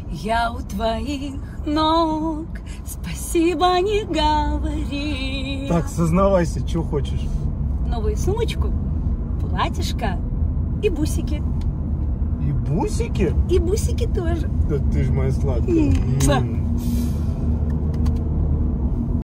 Я у твоих ног, спасибо не говори. Так, сознавайся, что хочешь. Новую сумочку, платьишко и бусики. И бусики? И бусики тоже. Да ты ж моя сладкая. Муа.